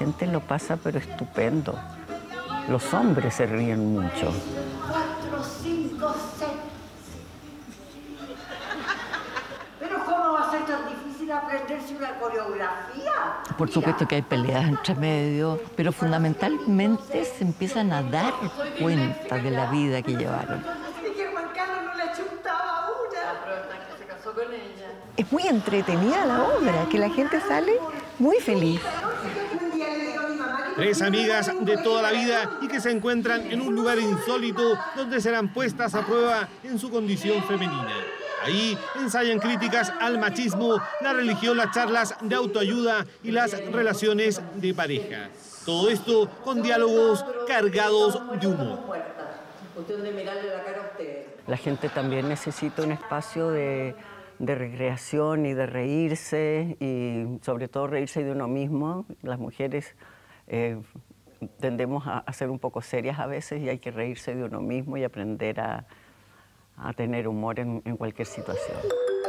gente lo pasa pero estupendo. Los hombres se ríen mucho. 4, 5, 6. Pero ¿cómo va a ser tan difícil aprenderse una coreografía? Por supuesto que hay peleas entre medio, pero fundamentalmente se empiezan a dar cuenta de la vida que llevaron. Y que Juan Carlos no le chuntaba una. Pero hasta que se casó con ella. Es muy entretenida la obra, que la gente sale muy feliz. Tres amigas de toda la vida y que se encuentran en un lugar insólito donde serán puestas a prueba en su condición femenina. Ahí ensayan críticas al machismo, la religión, las charlas de autoayuda y las relaciones de pareja. Todo esto con diálogos cargados de humor. Cuestión de mirarle la cara a usted. La gente también necesita un espacio de recreación y de reírse, y sobre todo reírse de uno mismo. Las mujeres tendemos a ser un poco serias a veces y hay que reírse de uno mismo y aprender a tener humor en cualquier situación.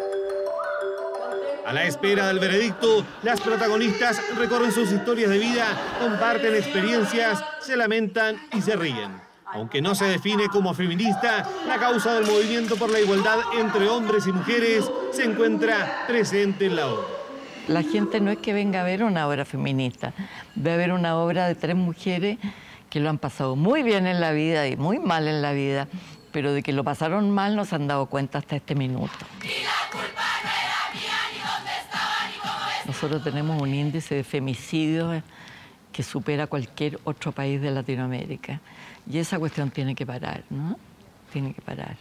A la espera del veredicto, las protagonistas recorren sus historias de vida, comparten experiencias, se lamentan y se ríen. Aunque no se define como feminista, la causa del movimiento por la igualdad entre hombres y mujeres se encuentra presente en la obra. La gente no es que venga a ver una obra feminista, va a ver una obra de tres mujeres que lo han pasado muy bien en la vida y muy mal en la vida, pero de que lo pasaron mal no se han dado cuenta hasta este minuto. Y la culpa no era mía, ni dónde estaba, ni cómo es. Nosotros tenemos un índice de femicidios que supera cualquier otro país de Latinoamérica. Y esa cuestión tiene que parar, ¿no? Tiene que parar.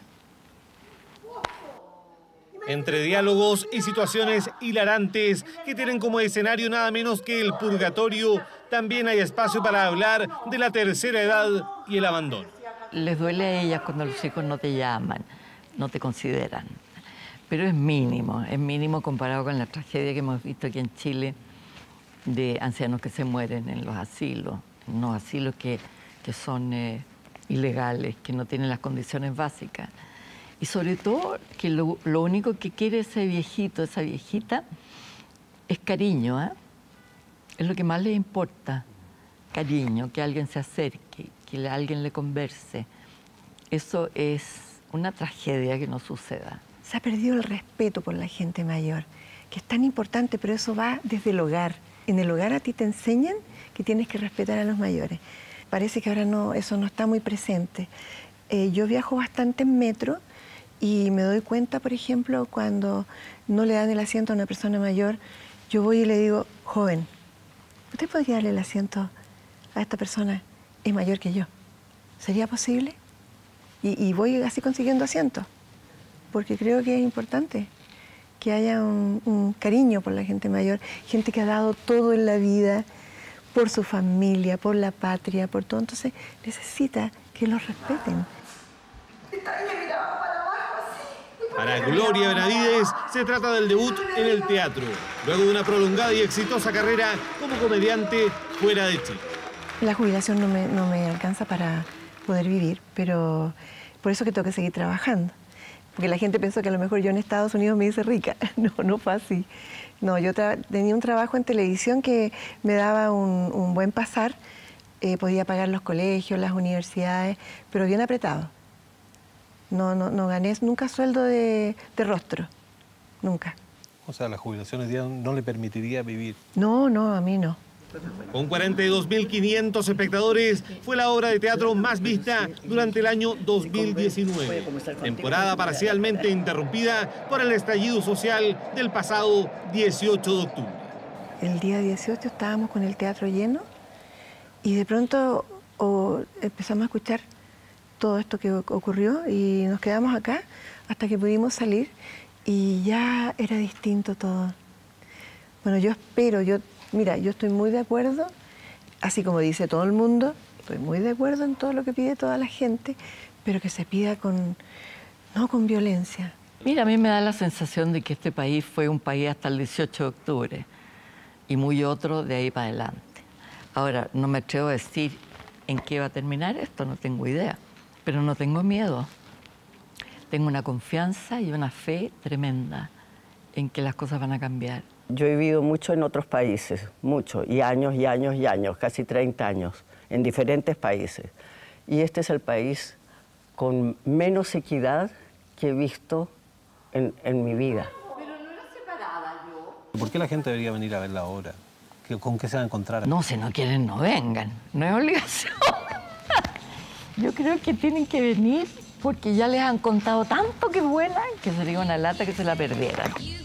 Entre diálogos y situaciones hilarantes que tienen como escenario nada menos que el purgatorio, también hay espacio para hablar de la tercera edad y el abandono. Les duele a ellas cuando los hijos no te llaman, no te consideran. Pero es mínimo comparado con la tragedia que hemos visto aquí en Chile de ancianos que se mueren en los asilos, unos asilos que son ilegales, que no tienen las condiciones básicas. Y sobre todo que lo único que quiere ese viejito, esa viejita, es cariño, ¿eh? Es lo que más les importa, cariño, que alguien se acerque, que alguien le converse. Eso es una tragedia que no suceda. Se ha perdido el respeto por la gente mayor, que es tan importante, pero eso va desde el hogar. En el hogar a ti te enseñan que tienes que respetar a los mayores. Parece que ahora no, eso no está muy presente. Yo viajo bastante en metro y me doy cuenta, por ejemplo, cuando no le dan el asiento a una persona mayor, yo voy y le digo, joven, ¿usted podría darle el asiento a esta persona? Es mayor que yo. ¿Sería posible? Y voy así consiguiendo asientos, porque creo que es importante que haya un cariño por la gente mayor, gente que ha dado todo en la vida, por su familia, por la patria, por todo. Entonces necesita que los respeten. Para Gloria Benavides se trata del debut en el teatro, luego de una prolongada y exitosa carrera como comediante fuera de Chile. La jubilación no me alcanza para poder vivir, pero por eso que tengo que seguir trabajando. Porque la gente pensó que a lo mejor yo en Estados Unidos me hice rica. No fue así. No, yo tenía un trabajo en televisión que me daba un buen pasar. Podía pagar los colegios, las universidades, pero bien apretado. No gané nunca sueldo de rostro. Nunca. O sea, la jubilación hoy día no le permitiría vivir. No, a mí no. Con 42.500 espectadores, fue la obra de teatro más vista durante el año 2019. Temporada parcialmente interrumpida por el estallido social del pasado 18 de octubre. El día 18 estábamos con el teatro lleno y de pronto empezamos a escuchar todo esto que ocurrió y nos quedamos acá hasta que pudimos salir y ya era distinto todo. Bueno, yo espero, mira, yo estoy muy de acuerdo, así como dice todo el mundo, estoy muy de acuerdo en todo lo que pide toda la gente, pero que se pida no con violencia. Mira, a mí me da la sensación de que este país fue un país hasta el 18 de octubre y muy otro de ahí para adelante. Ahora, no me atrevo a decir en qué va a terminar esto, no tengo idea, pero no tengo miedo. Tengo una confianza y una fe tremenda en que las cosas van a cambiar. Yo he vivido mucho en otros países, mucho, y años y años y años, casi 30 años, en diferentes países. Y este es el país con menos equidad que he visto en mi vida. Pero no era separada yo. ¿Por qué la gente debería venir a verla ahora? ¿Con qué se va a encontrar? No, si no quieren, no vengan. No es obligación. Yo creo que tienen que venir porque ya les han contado tanto que vuelan que sería una lata que se la perdieran.